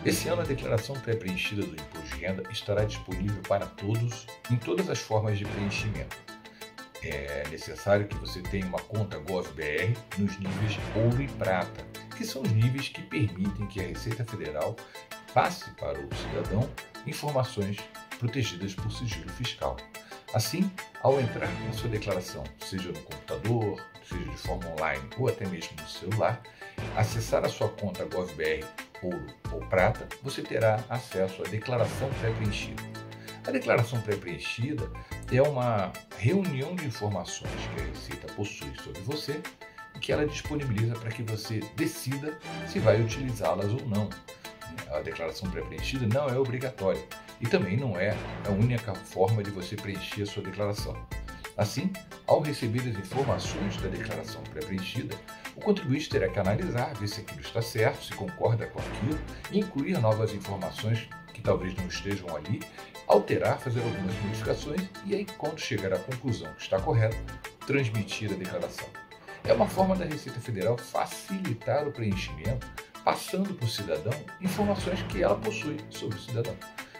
Esse ano, a declaração pré-preenchida do Imposto de Renda estará disponível para todos em todas as formas de preenchimento. É necessário que você tenha uma conta GovBR nos níveis Ouro e Prata, que são os níveis que permitem que a Receita Federal passe para o cidadão informações protegidas por sigilo fiscal. Assim, ao entrar na sua declaração, seja no computador, seja de forma online ou até mesmo no celular, acessar a sua conta GovBR Ouro ou Prata, você terá acesso à declaração pré-preenchida. A declaração pré-preenchida é uma reunião de informações que a Receita possui sobre você e que ela disponibiliza para que você decida se vai utilizá-las ou não. A declaração pré-preenchida não é obrigatória e também não é a única forma de você preencher a sua declaração. Assim, ao receber as informações da declaração pré-preenchida, o contribuinte terá que analisar, ver se aquilo está certo, se concorda com aquilo, incluir novas informações que talvez não estejam ali, alterar, fazer algumas modificações e aí, quando chegar à conclusão que está correto, transmitir a declaração. É uma forma da Receita Federal facilitar o preenchimento, passando para o cidadão informações que ela possui sobre o cidadão.